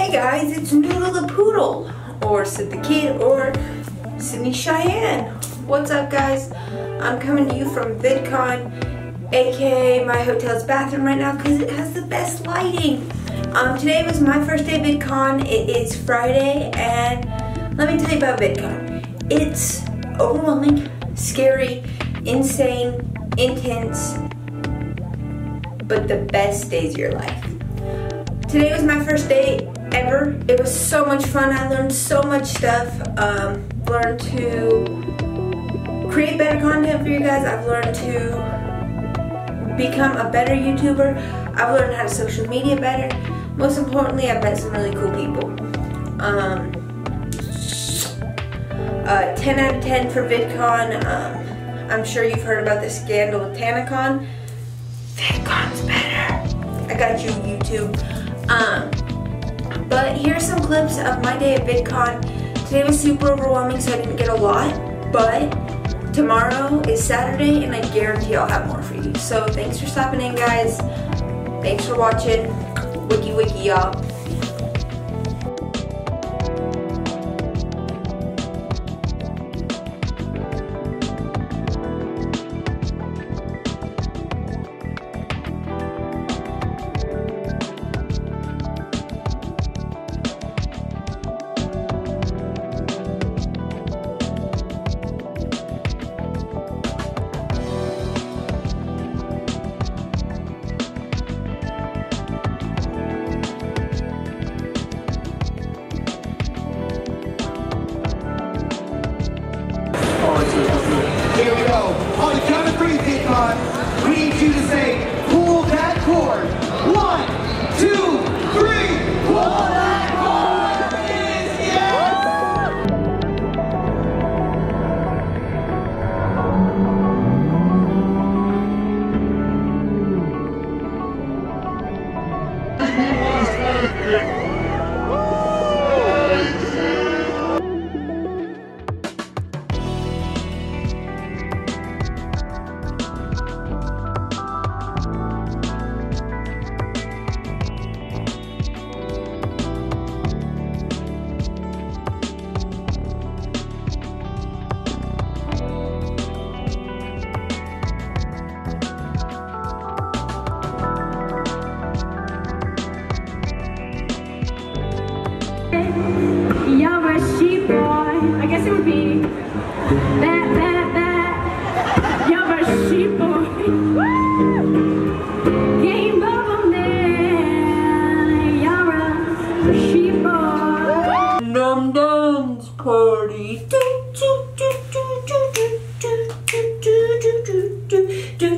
Hey guys, it's Noodle the Poodle, or Sid the Kid, or Sydney Cheyenne. What's up guys? I'm coming to you from Vidcon, aka my hotel's bathroom right now because it has the best lighting. Today was my first day of Vidcon. It is Friday, and let me tell you about Vidcon. It's overwhelming, scary, insane, intense, but the best days of your life. Today was my first day ever. It was so much fun. I learned so much stuff. Learned to create better content for you guys. I've learned to become a better YouTuber. I've learned how to social media better. Most importantly, I've met some really cool people. 10 out of 10 for Vidcon. I'm sure you've heard about the scandal with TanaCon. Vidcon's better. I got you, YouTube. But here's some clips of my day at Vidcon. Today was super overwhelming, so I didn't get a lot, but tomorrow is Saturday, and I guarantee I'll have more for you. So thanks for stopping in, guys. Thanks for watching. Wiki wiki, y'all. Here we go. On the count of three, Vidcon, we need you to say, pull that cord. 1, 2, 3, pull that cord! Yeah! You're a sheep boy. I guess it would be that. You're a sheep boy. Game over man. You're a sheep boy. Dum Dums Party. Do, do, do, do, do, do, do, do, do, do, do, do.